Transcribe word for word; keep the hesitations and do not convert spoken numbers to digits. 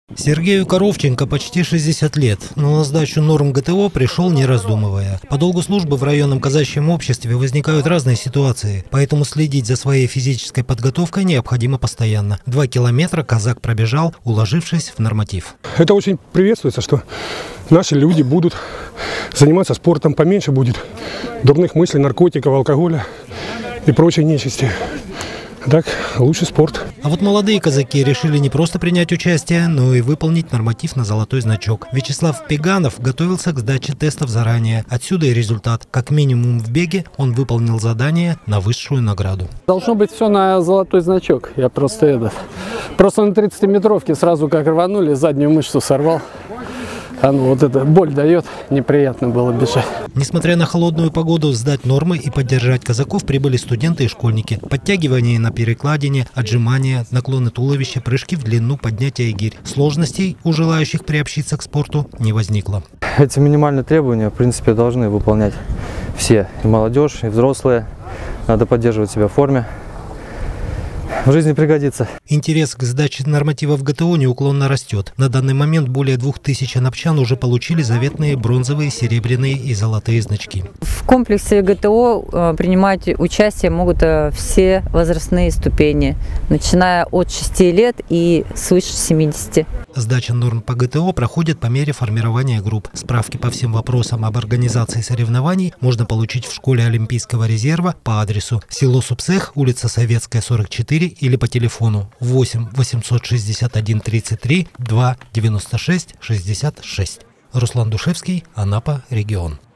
Сергею Коровченко почти шестьдесят лет, но на сдачу норм ГТО пришел не раздумывая. По долгу службы в районном казачьем обществе возникают разные ситуации, поэтому следить за своей физической подготовкой необходимо постоянно. Два километра казак пробежал, уложившись в норматив. Это очень приветствуется, что наши люди будут заниматься спортом, поменьше будет дурных мыслей, наркотиков, алкоголя и прочей нечисти. Так, лучший спорт. А вот молодые казаки решили не просто принять участие, но и выполнить норматив на золотой значок. Вячеслав Пеганов готовился к сдаче тестов заранее. Отсюда и результат. Как минимум в беге он выполнил задание на высшую награду. Должно быть все на золотой значок. Я просто этот. Просто на тридцатиметровке сразу как рванули, заднюю мышцу сорвал. А ну, вот это боль дает, неприятно было бежать. Несмотря на холодную погоду, сдать нормы и поддержать казаков прибыли студенты и школьники. Подтягивание на перекладине, отжимания, наклоны туловища, прыжки в длину, поднятие гирь. Сложностей у желающих приобщиться к спорту не возникло. Эти минимальные требования, в принципе, должны выполнять все. И молодежь, и взрослые. Надо поддерживать себя в форме. В жизни пригодится. Интерес к сдаче нормативов ГТО неуклонно растет. На данный момент более двух тысяч анапчан уже получили заветные бронзовые, серебряные и золотые значки. В комплексе ГТО принимать участие могут все возрастные ступени, начиная от шести лет и свыше семидесяти. Сдача норм по ГТО проходит по мере формирования групп. Справки по всем вопросам об организации соревнований можно получить в школе Олимпийского резерва по адресу село Супсех, улица Советская, сорок четыре, или по телефону восемь восемьсот шестьдесят один тридцать три два девяносто шесть шестьдесят шесть. Руслан Душевский, Анапа, регион.